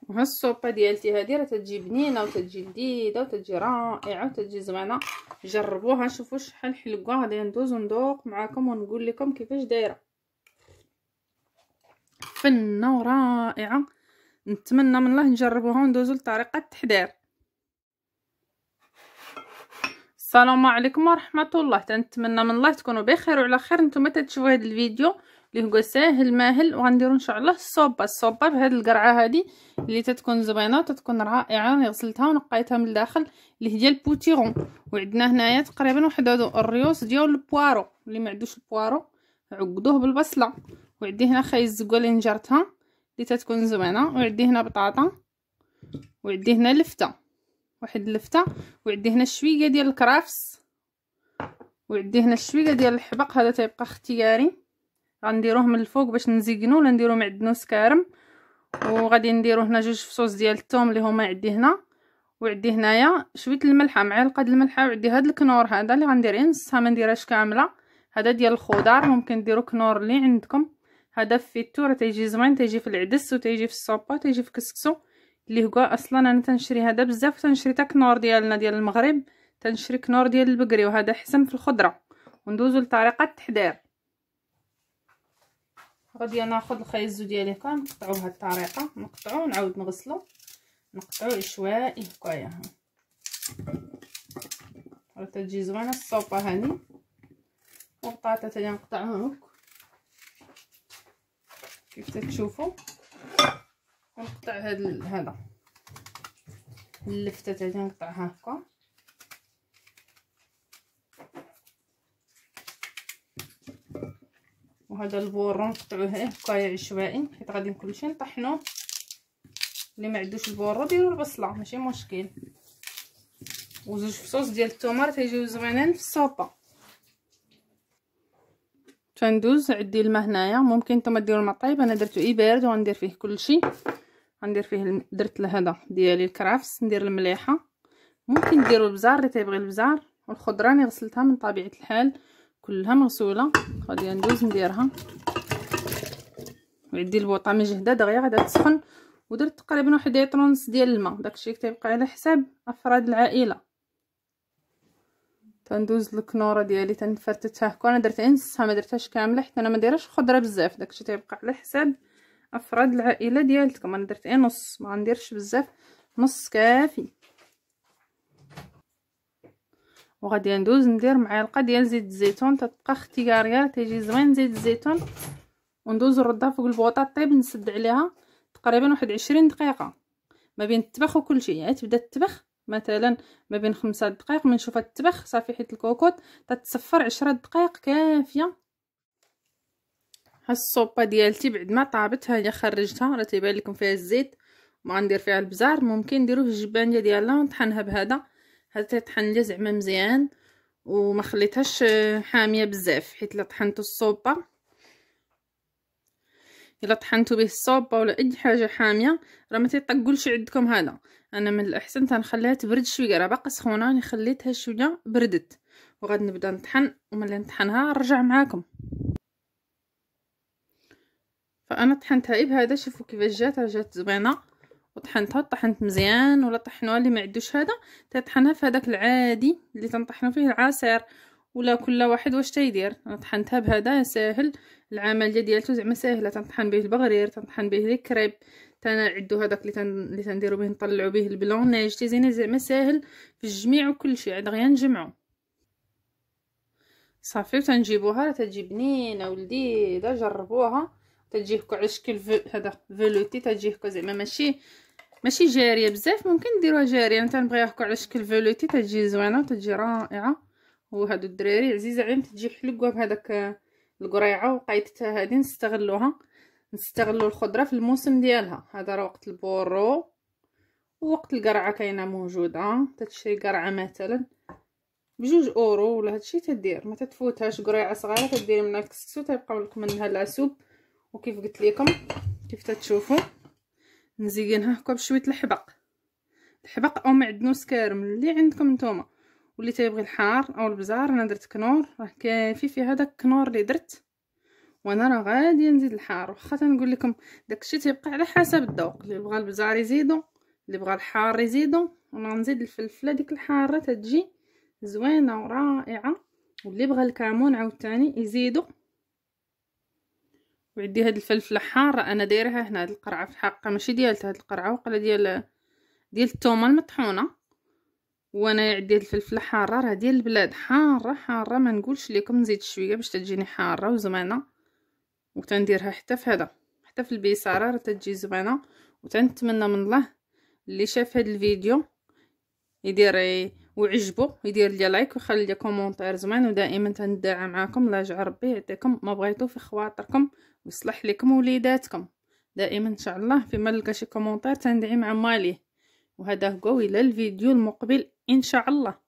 وها الصوبه ديالتي هذه راه تتجي بنينه وتتجي لذيذه وتتجي رائعه وتتجي زوينه. جربوها شوفوا شحال حلوه. غادي ندوز ندوق معكم ونقول لكم كيفاش دايره. فنه ورائعه. نتمنى من الله نجربوها وندوزو لطريقه التحضير. السلام عليكم ورحمه الله. تنتمنى من الله تكونوا بخير وعلى خير. نتوما تتشوفوا هذا الفيديو اللي هو ساهل ماهل، وغنديروا ان شاء الله الصوبه بهذه القرعه هذه اللي تتكون زوينه وتتكون رائعه. انا غسلتها ونقيتها من الداخل اللي هي البوتيغون. وعندنا هنايا تقريبا واحد الريوس ديال البوارو. اللي ما عندوش البوارو عقدوه بالبصله. وعندي هنا خاي الزقه اللي نجرتها اللي تتكون زوينه. وعندي هنا بطاطا، وعندي هنا لفته، واحد اللفته، وعندي هنا شويه ديال الكرافس، وعندي هنا شويه ديال الحبق. هذا تيبقى اختياري. غنديروه من الفوق باش نزينو ولا نديرو معدنوس كارم. وغادي نديرو هنا 2 فصوص ديال الثوم اللي هما عندي هنا. وعندي هنايا شويه الملحه، معلقه د الملحه. وعندي هذا الكنور هذا اللي غندير نصها، ما نديرهاش كامله. هذا ديال الخضار، ممكن ديروا كنور اللي عندكم. هذا فيتو راه تيجي زوين، تيجي في العدس وتيجي في الصوبه وتيجي في كسكسو اللي هو اصلا انا تنشري هذا بزاف. تنشري تا كنور ديالنا ديال المغرب، تنشري كنور ديال البقري، وهذا حسن في الخضره. وندوزو لطريقه التحضير. غادي ناخذ الخيزو ديالي هكا نقطعو بهذه الطريقه. نقطعو ونعاود نغسلو، نقطعو عشوائي هكايا. راه تجي زوينه الصوبه هذه. والبطاطا تاني نقطعها هكا كيف تتشوفوا. ونقطع هذا اللفته تاني نقطعها هكا. وهذا البورون نقطعوه هكايا عشوائي حيت غادي كلشي نطحنوه. اللي ما عندوش البورو ديروا البصله ماشي مشكل. و2 فصوص ديال الثومه تيجيو زوينين في الصوبه. تندوز عندي الماء هنايا، ممكن نتوما ديروا الماء طايب. انا درتو بارد وغندير فيه كلشي. غندير فيه درت هذا ديالي الكرافس، ندير المليحه. ممكن ديروا البزار اللي تيبغي البزار. والخضره راني غسلتها من طبيعه الحال كلها مغسوله. غادي ندوز نديرها. وعندي البوطه مجهده دغيا غادا تسخن. ودرت تقريبا واحد 1 ونص ديال الماء. داكشي كيبقى على حساب افراد العائله. تندوز الكنوره ديالي تنفرتتها هكا. انا درت نصها ما درتهاش كامله حيت انا ما دايرهاش خضره بزاف. داكشي تيبقى على حساب افراد العائله ديالكم. انا درت نص، ما غنديرش بزاف، نص كافي. وغادي ندوز ندير معلقه ديال زيت الزيتون. تتبقى اختياريه، تيجي زوين زيت الزيتون. وندوز نردها فوق البوطه طيب. نسد عليها تقريبا واحد 20 دقيقه ما بين الطبخ وكل شيء. يعني تبدا الطبخ مثلا ما بين 5 دقائق. من نشوفها الطبخ صافي حيت الكوكوط تتصفر 10 دقائق كافيه. ها الصوبه ديالتي بعد ما طابت ها هي خرجتها. راه تيبان لكم فيها الزيت. ما غندير فيها البزار. ممكن نديروه في الجبانيه ديالها ونطحنها بهذا. هذا تيطحن لي زعما مزيان. وما خليتهاش حاميه بزاف حيت الا طحنتو الصوبه، الا طحنتو به الصوبه ولا اي حاجه حاميه راه ما تيطقلش عندكم. هذا انا من الاحسن تنخليها تبرد شويه. راه باقا سخونه، انا خليتها شويه بردت. وغادي نبدا نطحن، وملي نطحنها نرجع معاكم. فانا طحنتها بهذا. شوفوا كيفاش جات زوينه. وطحنتها طحنت مزيان. ولا طحنوها اللي ما عندوش هذا تطحنها في هذاك العادي اللي تنطحنوا فيه العصير. ولا كل واحد واش تيدير. انا طحنتها بهذا ساهل. العمليه ديالته زعما ساهله. تنطحن به البغرير، تنطحن به الكريب، تنعدو هذاك اللي تنديرو به نطلعو به البلونيج. تيزيني زعما ساهل في الجميع وكل شيء. عاد غير نجمعو صافي. وتنجيبوها راه تجي بنينه ولذيذه. جربوها. تجي هكا على شكل هذا فيلوتي. تجي هكا زعما ماشي جاريه بزاف. ممكن ديروها جاريه. انا تنبغيها هكا على شكل فيلوتي. تجي زوينه وتجي رائعه. وهادو الدراري عزيزه عليهم تجي حلوه بهذاك القريعه. وقيدتها هذه نستغلوا الخضره في الموسم ديالها. هذا راه وقت البورو ووقت القرعه كاينه موجوده. تتشري قرعه مثلا ب2 اورو ولا هادشي تدير. ما تتفوتهاش قريعه صغيره تديري منها الكسكسو تيبقاو لكم منها العسوب. وكيف قلت لكم كيف تتشوفوا نزينها هكا بشويه الحبق او معدنوس كارم اللي عندكم نتوما. واللي تيبغي الحار او البزار. انا درت كنور راه كافي في هذاك الكنور اللي درت. وانا راه غاديه نزيد الحار، واخا تنقول لكم داكشي تيبقى على حسب الذوق، اللي بغى البزار يزيدو، اللي بغى الحار يزيدو. وانا غنزيد الفلفله ديك الحاره تتجي زوينه ورائعه، واللي بغى الكمون عاوتاني يزيدو. وعندي هاد الفلفله حاره انا دايرها هنا، هاد القرعه في الحقيقه ماشي ديالتها، هاد القرعه وقله ديال الثومه المطحونه. وانا عندي الفلفله حاره راه ديال البلاد، حاره حاره ما نقولش لكم، نزيد شويه باش تجيني حاره وزوينه. وتنديرها حتى في هذا، حتى في البيساره راه تجي زوينه. وتنتمنى من الله اللي شاف هذا الفيديو يدير وعجبو يدير لي لايك ويخلي لي كومونتير زوين. ودائما تندعى معاكم، الله يجعل ربي يعطيكم ما بغيتو في خواطركم ويصلح لكم وليداتكم دائما ان شاء الله. فيما نلقى شي كومونتير تندعي مع ماليه. وهذا هو، الى الفيديو المقبل ان شاء الله.